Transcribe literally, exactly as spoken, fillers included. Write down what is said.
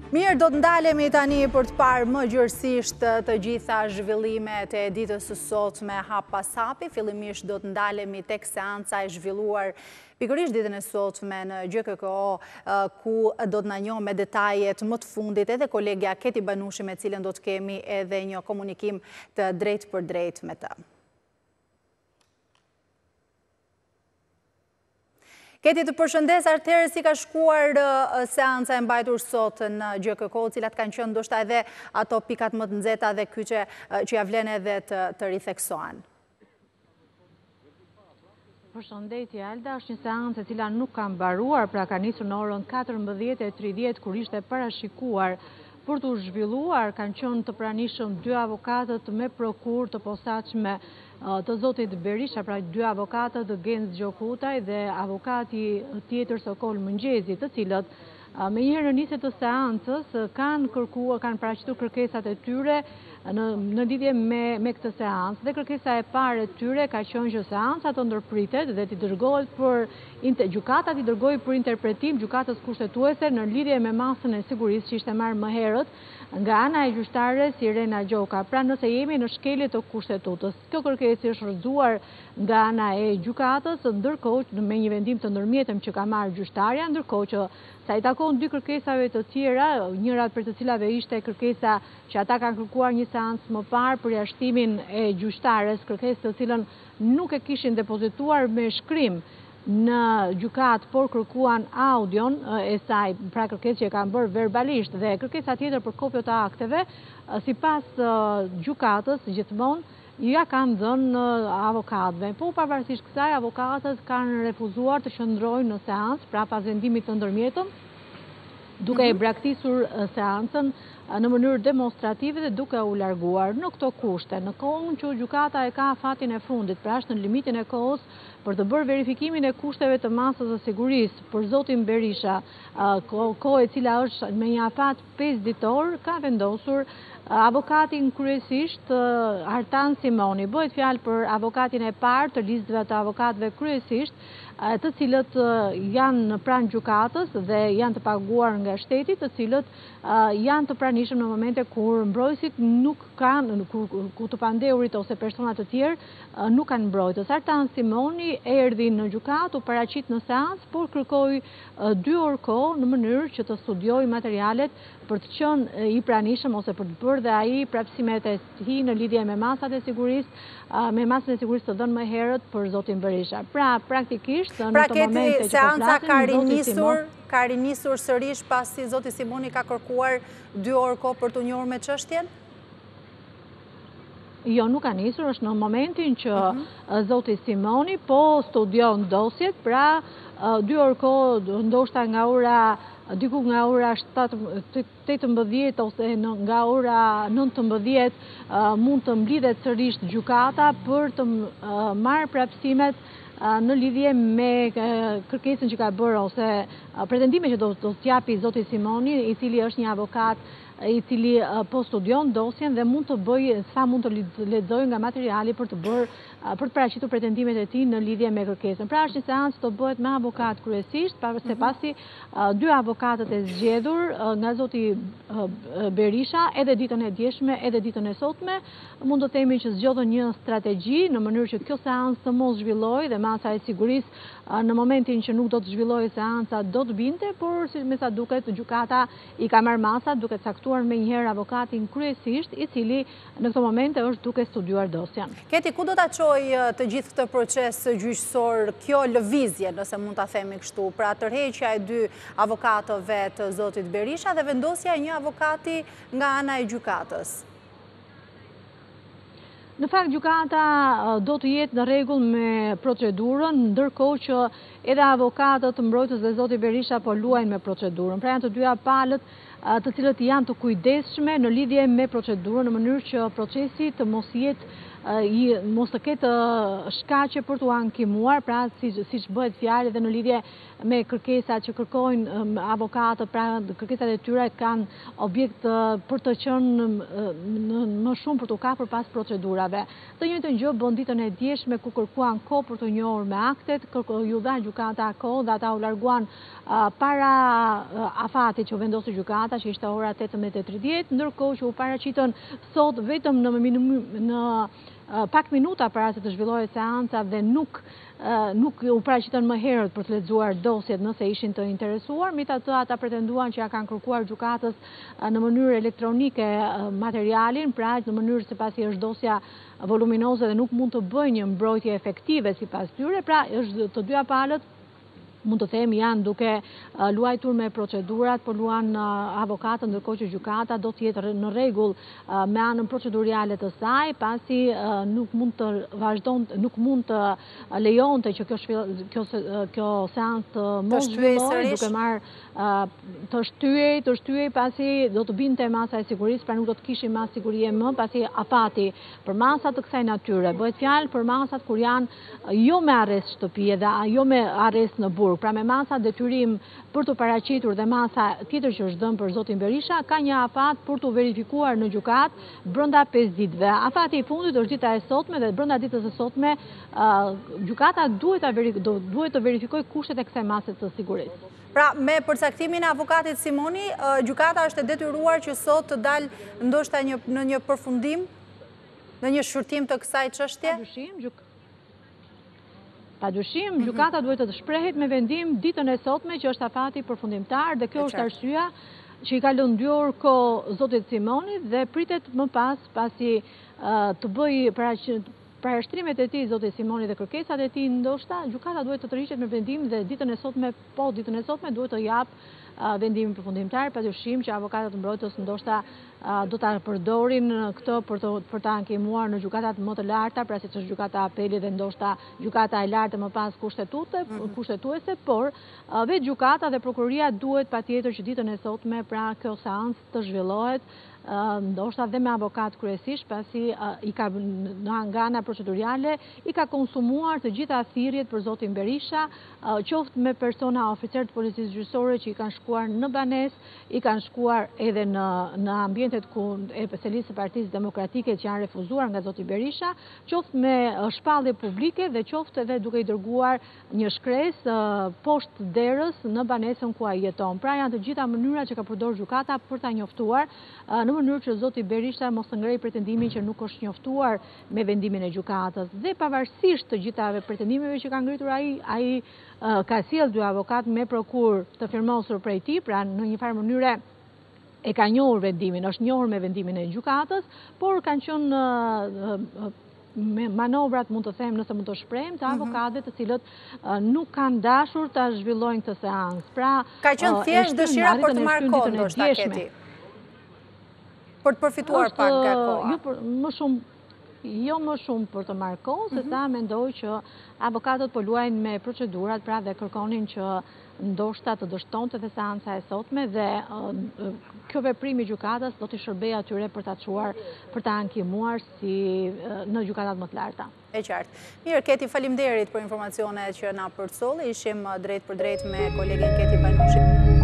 Mirë, do të ndalemi tani për të parë më gjërësisht të gjitha zhvillimet e ditës së sotme hap pas hapi. Fillimisht do të ndalemi tek seanca e zhvilluar pikërisht ditën e sotme në G K K O, ku do të na njohë me detajet më të fundit edhe kolegja Keti Banushi, me cilën do të kemi edhe një komunikim të drejt për drejt me të. Keti, të përshëndes, atëherë si ka shkuar seanca e mbajtur sot në G K K O, cilat kanë qenë ndoshta edhe ato pikat më të nxehta dhe kyçe që ja vlen edhe të, të ritheksohen. Përshëndetje Alda, është një seancë e cila nuk ka mbaruar, pra ka nisur në orën katërmbëdhjetë e tridhjetë kur ishte parashikuar për të zhvilluar. Kanë qenë të pranishëm dy avokatët me prokuror të posaçme të zotit Berisha, pra dy avokatët Genz Gjokutaj dhe avokati tjetër Sokol Mëngjezi, të cilët me njëherë në nisje të seancës kanë kërkuar, kanë paraqitur kërkesat e tyre në, në lidhje me, me këtë seancë, dhe kërkesa e parë e tyre ka qenë që seanca të ndërpritet dhe t'i dërgohet për gjykata t'i dërgojë për interpretim gjykatës kushtetuese në lidhje me masën e sigurisë që ishte marrë më herët nga ana e gjyqtares Irena Gjoka. Pra nëse jemi në shkelje të kushtetutës, kjo kërkesë është rrëzuar nga ana e gjykatës, ndërkohë me një vendim të ndërmjetëm që ka marrë gjyqtarja, ndërkohë që sa i takon dy kërkesave të tjera, njëra për të cilave ishte kërkesa që ata kanë kërkuar një seancë më parë për jashtimin e gjyqtares, kërkesë të cilën nuk e kishin depozituar me shkrim në gjykat, por kërkuan audion e saj, pra kërkesë që e kanë bërë verbalisht, dhe kërkesa tjetër për kopjo të akteve, sipas gjykatës gjithmonë ja kanë dhënë avokatëve. Po pavarësisht kësaj, avokatët kanë refuzuar të qëndrojnë në seancë, pra pas vendimit të ndërmjetëm, duke e braktisur seancën në mënyrë demonstrative dhe duke u larguar në këto kushte. Në kohën që gjykata e ka fatin e fundit, pra është në limitin e kohës për të bërë verifikimin e kushteve të masës së sigurisë për zotin Berisha, kohë e cila është me një afat pesë ditor, ka vendosur avokatin kryesisht Artan Simoni. Bëhet fjalë për avokatin e parë të listëve të avokatëve kryesisht, të cilët janë në pranë gjykatës dhe janë të paguar nga shteti, të cilët janë të pranishëm në momente kur mbrojtësit nuk kanë, ku të pandehurit ose personat të tjerë nuk kanë mbrojtës. Artan Simoni erdhi në gjykatë, u paraqit në seancë, por kërkoi dy orë kohë në mënyrë që të studiojë materialet për të qenë i pranishëm ose për të bërë dhe ai prapësimet e tij në lidhje me masat e sigurisë, me masën e sigurisë të dhënë më herët për zotin Berisha. Pra praktikisht në pra, të momente që seanca po ka flasim, rinisur, ka rinisur sërish pasi zoti Simoni ka kërkuar dy orë kohë për të njohur me çështjen? Jo, nuk ka nisur, është në momentin që uh -huh. zoti Simoni po studion dosjet, pra dy orë kohë ndoshta nga ora diku nga ora tetëmbëdhjetë ose nga ora nëntëmbëdhjetë mund të mblidhet sërish gjykata për të marrë prapësimet në lidhje me kërkesën që ka bërë ose pretendime që do të japi zoti Simoni, i cili është një avokat i cili po studion dosjen dhe mund të bëjë, sa mund të lexojë nga materiali për të bërë, për të paraqitur pretendimet e tij në lidhje me kërkesën. Pra është një seancë që do bëhet me avokat kryesisht, se pasi dy avokatët e zgjedhur nga zoti Berisha, edhe ditën e djeshme, edhe ditën e sotme, mund të themi që zgjodhen një strategji në mënyrë që kjo seancë të mos zhvillojë dhe masa e sigurisë në momentin që nuk do të zhvillojë seanca do të binte, por si me sa duket gjykata i ka marrë masa duke caktuar me njëherë avokatin kryesisht, i cili në këto momente është duke studiuar dosjen. Keti, ku do ta çojë të gjithë këtë proces gjyqësor, kjo lëvizje, nëse mund ta themi kështu, pra tërheqja e dy avokatëve të zotit Berisha dhe vendosja e një avokati nga ana e gjykatës? Në fakt, gjykata do të jetë në rregull me procedurën, ndërkohë që edhe avokatët mbrojtës dhe zoti Berisha po luajnë me procedurën. Pra janë të dyja palët të cilët janë të kujdesshme në lidhje me procedurën, në mënyrë që procesi të mos jetë mos të ketë shkaqe për t'u ankimuar, pra si që bëhet fjalë edhe në lidhje me kërkesat që kërkojnë avokatët, pra kërkesat e tyre kanë objekt për të qenë më shumë për t'u kapur pas procedurave. Të njëjtën gjë bën ditën e djeshme ku kërkuan kohë për të njohur me aktet, ju dha gjykata kohë dhe ata u larguan para afatit që vendosi gjykata, që ishte ora tetëmbëdhjetë e tridhjetë, ndërkohë që u paraqitën sot vetëm në pak minuta para se të zhvillohet seanca dhe nuk nuk u paraqitën më herët për të lexuar dosjet nëse ishin të interesuar, megjithatë ata pretenduan që ja kanë kërkuar gjykatës në mënyrë elektronike materialin, pra në mënyrë se pasi është dosja voluminoze dhe nuk mund të bëjë një mbrojtje efektive sipas tyre, pra është të dyja palët mund të themi janë duke luajtur me procedurat, por luan avokatën, ndërkohë që gjykata do të jetë në rregull me anën proceduriale të saj, pasi nuk mund të vazhdon, nuk mund të lejonte që kjo kjo kjo seancë të mos zhvillohej, duke marrë të shtyhej, të shtyhej pasi do të binte masa e sigurisë, pra nuk do të kishin masë sigurie më, pasi afati për masa të kësaj natyre. Bëhet fjalë për masat kur janë jo me arrest shtëpie dhe jo me arrest në burg, pra me masa detyrim për të paraqitur dhe masa tjetër që është dhënë për zotin Berisha, ka një afat për të verifikuar në gjykat brenda pesë ditëve. Afati i fundit është dita e sotme dhe brenda ditës së sotme gjykata duhet të verifikojë kushtet e kësaj mase të sigurisë. Pra, me përcaktimin e avokatit Simoni, gjykata është e detyruar që sot të dalë ndoshta në një përfundim, në një shkurtim të kësaj çështje? Padyshim, gjykata duhet të shprehet me vendim ditën e sotme që është afati përfundimtar dhe kjo është arsyeja që i ka lënë dy orë kohë zotit Simoni dhe pritet më pas pasi të bëjë parashtrimet e tij zoti Simoni dhe kërkesat e tij, ndoshta gjykata duhet të tërhiqet me vendim dhe ditën e sotme, po ditën e sotme duhet të jap vendimin përfundimtar, padyshim që avokatët mbrojtës ndoshta do ta përdorin këtë për të për të ankemuar në gjykatat më të larta, pra siç është gjykata e apelit dhe ndoshta gjykata e lartë më pas kushtetuese, kushtetuese, por vetë gjykata dhe prokuroria duhet patjetër që ditën e sotme pra kjo seancë të zhvillohet ndoshta dhe me avokat kryesisht, pasi i ka nga ana procedurale i ka konsumuar të gjitha thirrjet për zotin Berisha, qoftë me persona oficer të policisë gjyqësore që i kanë shkuar në banesë, i kanë shkuar edhe në në ambientet ku e selisë së Partisë Demokratike që janë refuzuar nga zoti Berisha, qoftë me shpallje publike dhe qoftë edhe duke i dërguar një shkresë poshtë derës në banesën ku ai jeton. Pra janë të gjitha mënyrat që ka përdorur gjykata për ta njoftuar në mënyrë që zoti Berisha mos të ngrejë pretendimin që nuk është njoftuar me vendimin e gjykatës. Dhe pavarësisht të gjithave pretendimeve që ka ngritur ai, ai ka sjell dy avokat me prokuror të firmosur prej tij, pra në një farë mënyre e ka njohur vendimin, është njohur me vendimin e gjykatës, por kanë qenë me manovrat, mund të them, nëse mund të shprehem, të avokatëve të cilët nuk kanë dashur ta zhvillojnë këtë seancë. Pra, ka qenë thjesht dëshira për të marrë kohë, ndoshta keti. Për të përfituar pak nga koha. Më shumë, jo më shumë për të marrë kohë, se sa mendoj që avokatët po luajnë me procedurat, pra dhe kërkonin që ndoshta të dështonte dhe seanca e sotme dhe kjo veprim i gjykatës do t'i shërbejë atyre për ta çuar, për ta ankimuar si në gjykatat më të larta. E qartë. Mirë, Keti, faleminderit për informacionet që na përcolli. Ishim drejt për drejt me kolegin Keti Panushi.